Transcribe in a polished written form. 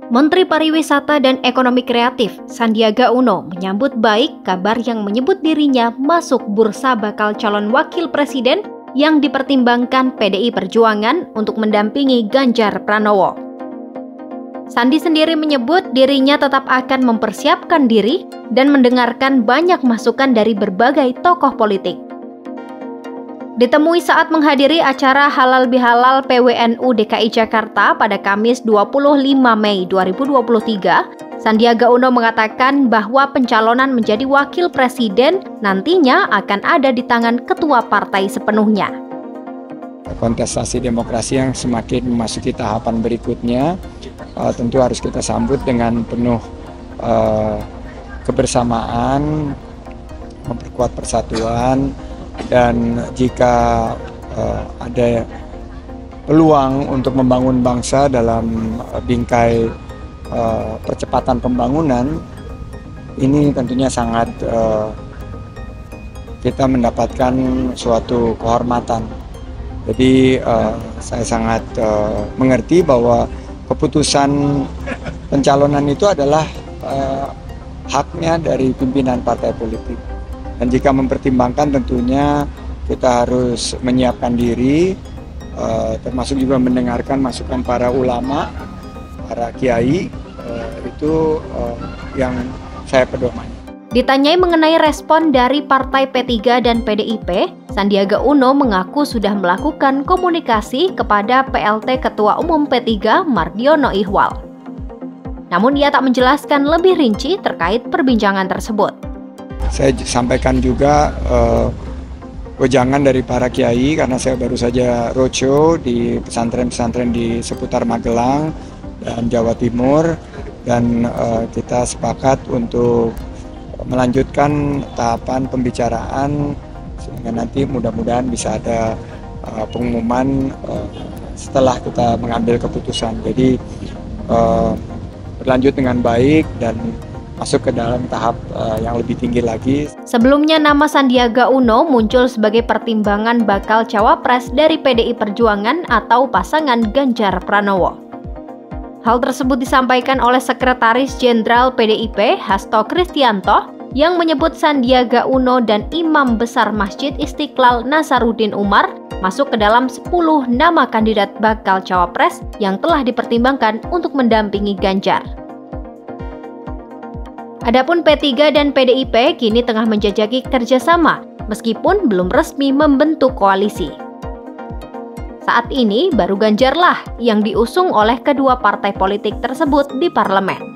Menteri Pariwisata dan Ekonomi Kreatif Sandiaga Uno menyambut baik kabar yang menyebut dirinya masuk bursa bakal calon wakil presiden yang dipertimbangkan PDI Perjuangan untuk mendampingi Ganjar Pranowo. Sandi sendiri menyebut dirinya tetap akan mempersiapkan diri dan mendengarkan banyak masukan dari berbagai tokoh politik. Ditemui saat menghadiri acara Halal Bihalal PWNU DKI Jakarta pada Kamis 25 Mei 2023, Sandiaga Uno mengatakan bahwa pencalonan menjadi wakil presiden nantinya akan ada di tangan ketua partai sepenuhnya. Kontestasi demokrasi yang semakin memasuki tahapan berikutnya tentu harus kita sambut dengan penuh kebersamaan, memperkuat persatuan. Dan jika ada peluang untuk membangun bangsa dalam bingkai percepatan pembangunan, ini tentunya sangat kita mendapatkan suatu kehormatan. Jadi saya sangat mengerti bahwa keputusan pencalonan itu adalah haknya dari pimpinan partai politik. Dan jika mempertimbangkan tentunya kita harus menyiapkan diri, termasuk juga mendengarkan masukan para ulama, para kiai, itu yang saya pedomani. Ditanyai mengenai respon dari Partai P3 dan PDIP, Sandiaga Uno mengaku sudah melakukan komunikasi kepada PLT Ketua Umum P3 Mardiono Ihwal. Namun ia tak menjelaskan lebih rinci terkait perbincangan tersebut. Saya sampaikan juga wejangan dari para kiai karena saya baru saja roadshow di pesantren-pesantren di seputar Magelang dan Jawa Timur, dan kita sepakat untuk melanjutkan tahapan pembicaraan sehingga nanti mudah-mudahan bisa ada pengumuman setelah kita mengambil keputusan. Jadi berlanjut dengan baik dan masuk ke dalam tahap yang lebih tinggi lagi. Sebelumnya nama Sandiaga Uno muncul sebagai pertimbangan bakal cawapres dari PDI Perjuangan atau pasangan Ganjar Pranowo. Hal tersebut disampaikan oleh Sekretaris Jenderal PDIP Hasto Kristianto yang menyebut Sandiaga Uno dan Imam Besar Masjid Istiqlal Nasaruddin Umar masuk ke dalam 10 nama kandidat bakal cawapres yang telah dipertimbangkan untuk mendampingi Ganjar. Adapun P3 dan PDIP kini tengah menjajaki kerjasama, meskipun belum resmi membentuk koalisi. Saat ini baru Ganjarlah yang diusung oleh kedua partai politik tersebut di parlemen.